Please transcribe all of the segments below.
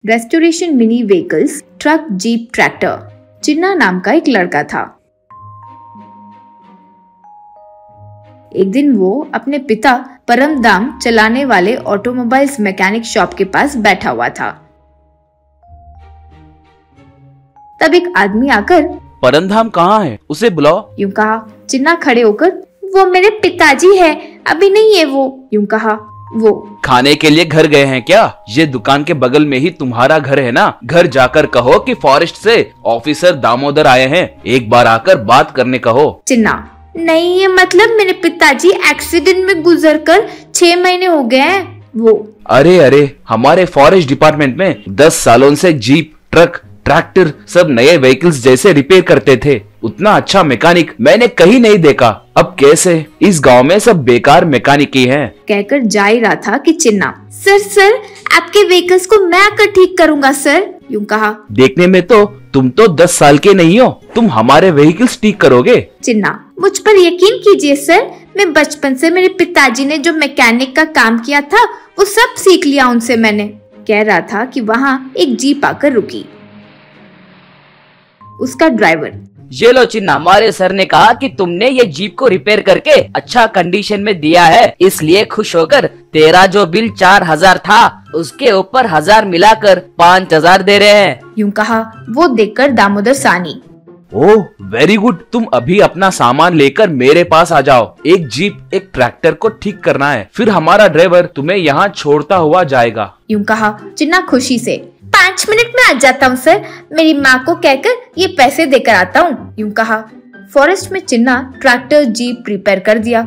Restoration mini vehicles, truck, jeep, tractor. Chinna नाम का एक लड़का था। एक दिन वो अपने पिता परमदाम चलाने वाले ऑटोमोबाइल्स मैकेनिक शॉप के पास बैठा हुआ था। तब एक आदमी आकर, परमधाम कहाँ है, उसे बुलाओ, यूं कहा। चिन्ना खड़े होकर, वो मेरे पिताजी है, अभी नहीं है वो, यूं कहा। वो खाने के लिए घर गए हैं क्या? ये दुकान के बगल में ही तुम्हारा घर है ना? घर जाकर कहो कि फॉरेस्ट से ऑफिसर दामोदर आए हैं, एक बार आकर बात करने कहो। चिन्ना, नहीं, ये मतलब मेरे पिताजी एक्सीडेंट में गुजरकर 6 महीने हो गए हैं। वो, अरे हमारे फॉरेस्ट डिपार्टमेंट में 10 सालों से जीप, ट्रक, ट्रैक्टर सब नए व्हीकल्स जैसे रिपेयर करते थे। उतना अच्छा मैकेनिक मैंने कहीं नहीं देखा। अब कैसे? इस गांव में सब बेकार मैकेनिक ही हैं। कहकर जा ही रहा था कि चिन्ना, सर आपके व्हीकल्स को मैं आकर ठीक करूंगा सर, यूं कहा। देखने में तो तुम तो 10 साल के नहीं हो, तुम हमारे व्हीकल्स ठीक करोगे? चिन्ना, मुझ पर यकीन कीजिए सर, मैं बचपन से मेरे पिताजी ने जो मैकेनिक का काम किया था वो सब सीख लिया उनसे मैंने। कह रहा था कि वहाँ एक जीप आकर रुकी। उसका ड्राइवर, ये लो चिन्ना, हमारे सर ने कहा कि तुमने ये जीप को रिपेयर करके अच्छा कंडीशन में दिया है, इसलिए खुश होकर तेरा जो बिल 4000 था उसके ऊपर 1000 मिलाकर 5000 दे रहे हैं, यूं कहा। वो देखकर दामोदर सानी, ओह वेरी गुड, तुम अभी अपना सामान लेकर मेरे पास आ जाओ। एक जीप, एक ट्रैक्टर को ठीक करना है, फिर हमारा ड्राइवर तुम्हें यहाँ छोड़ता हुआ जाएगा, यूं कहा। चिन्ना खुशी से, 5 मिनट में आ जाता हूँ सर, मेरी माँ को कहकर ये पैसे देकर आता हूँ, यूं कहा। फॉरेस्ट में चिन्ना ट्रैक्टर, जीप रिपेयर कर दिया।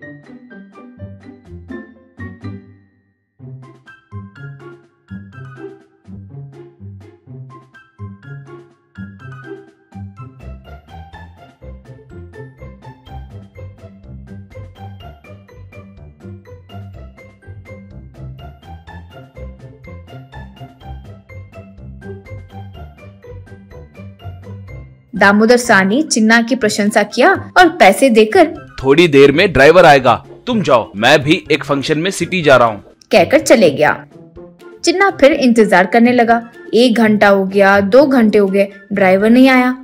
दामोदर सानी चिन्ना की प्रशंसा किया और पैसे देकर, थोड़ी देर में ड्राइवर आएगा, तुम जाओ, मैं भी एक फंक्शन में सिटी जा रहा हूँ, कहकर चले गया। चिन्ना फिर इंतजार करने लगा। 1 घंटा हो गया, 2 घंटे हो गए, ड्राइवर नहीं आया।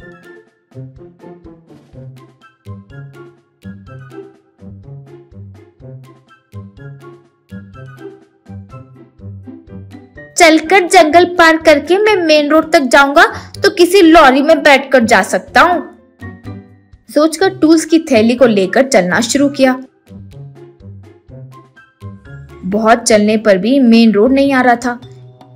चलकर जंगल पार करके मैं मेन रोड तक जाऊंगा तो किसी लॉरी में बैठकर जा सकता हूँ, सोचकर टूल्स की थैली को लेकर चलना शुरू किया। बहुत चलने पर भी मेन रोड नहीं आ रहा था।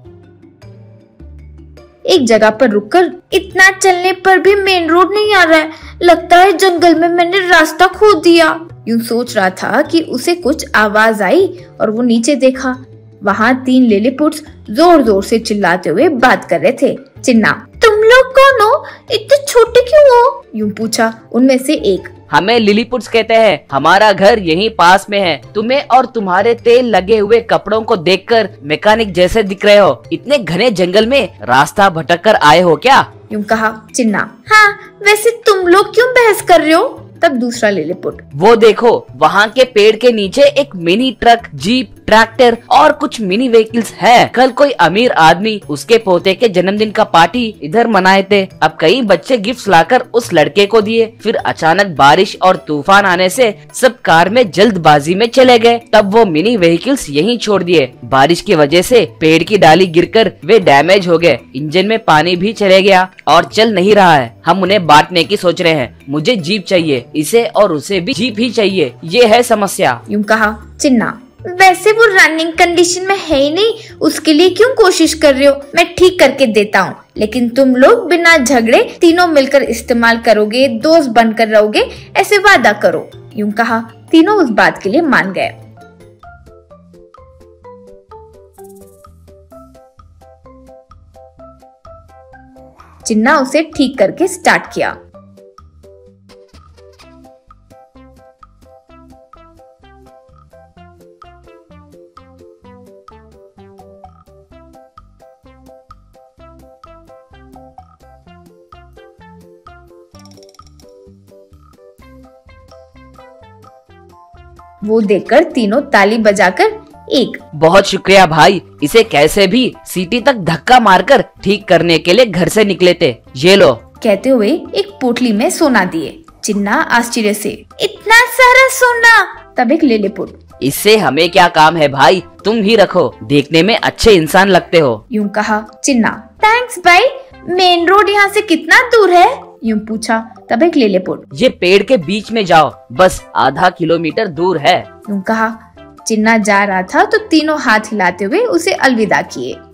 एक जगह पर रुककर, इतना चलने पर भी मेन रोड नहीं आ रहा है, लगता है जंगल में मैंने रास्ता खो दिया, यूं सोच रहा था कि उसे कुछ आवाज आई और वो नीचे देखा। वहाँ 3 लिलीपुट्स जोर जोर से चिल्लाते हुए बात कर रहे थे। चिन्ना, तुम लोग कौन हो? इतने छोटे क्यों हो? यूं पूछा उनमें से एक। हमें लिलीपुट्स कहते हैं, हमारा घर यहीं पास में है। तुम्हें और तुम्हारे तेल लगे हुए कपड़ों को देखकर मैकेनिक जैसे दिख रहे हो। इतने घने जंगल में रास्ता भटक कर आए हो क्या? यूं कहा चिन्ना। हाँ, वैसे तुम लोग क्यों बहस कर रहे हो? तब दूसरा लिलीपुट, वो देखो, वहाँ के पेड़ के नीचे एक मिनी ट्रक, जीप, ट्रैक्टर और कुछ मिनी व्हीकल्स है। कल कोई अमीर आदमी उसके पोते के जन्मदिन का पार्टी इधर मनाए थे। अब कई बच्चे गिफ्ट्स लाकर उस लड़के को दिए। फिर अचानक बारिश और तूफान आने से सब कार में जल्दबाजी में चले गए। तब वो मिनी व्हीकल्स यहीं छोड़ दिए। बारिश की वजह से पेड़ की डाली गिरकर वे डैमेज हो गए। इंजन में पानी भी चले गया और चल नहीं रहा है। हम उन्हें बांटने की सोच रहे हैं। मुझे जीप चाहिए, इसे और उसे भी जीप ही चाहिए। ये है समस्या, यूं कहा चिन्ना। वैसे वो रनिंग कंडीशन में है ही नहीं, उसके लिए क्यों कोशिश कर रहे हो? मैं ठीक करके देता हूँ, लेकिन तुम लोग बिना झगड़े तीनों मिलकर इस्तेमाल करोगे, दोस्त बनकर रहोगे, ऐसे वादा करो, यूं कहा। तीनों उस बात के लिए मान गए। चिन्ना उसे ठीक करके स्टार्ट किया। वो देखकर तीनों ताली बजाकर 1। बहुत शुक्रिया भाई, इसे कैसे भी सिटी तक धक्का मारकर ठीक करने के लिए घर से निकले थे। ये लो। कहते हुए एक पोटली में सोना दिए। चिन्ना आश्चर्य से, इतना सारा सोना? तब एक लेलेपुट, इससे हमें क्या काम है भाई, तुम ही रखो, देखने में अच्छे इंसान लगते हो। यूं कहा चिन्ना। थैंक्स भाई, मेन रोड यहाँ से कितना दूर है? यूं पूछा। तब एक लेलेपुट, ये पेड़ के बीच में जाओ, बस आधा किलोमीटर दूर है। यूं कहा। चिन्ना जा रहा था तो तीनों हाथ हिलाते हुए उसे अलविदा किए।